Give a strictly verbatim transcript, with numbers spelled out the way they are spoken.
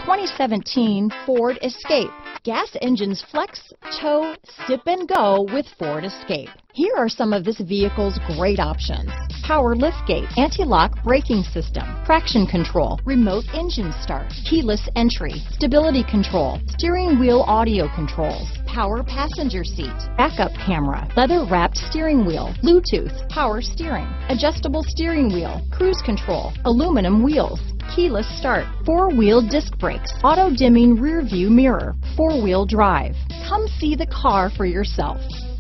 twenty seventeen Ford Escape. Gas engines flex, tow, sip and go with Ford Escape. Here are some of this vehicle's great options: power liftgate, anti-lock braking system, traction control, remote engine start, keyless entry, stability control, steering wheel audio controls, power passenger seat, backup camera, leather wrapped steering wheel, Bluetooth, power steering, adjustable steering wheel, cruise control, aluminum wheels, keyless start, four-wheel disc brakes, auto-dimming rear view mirror, four-wheel drive. Come see the car for yourself.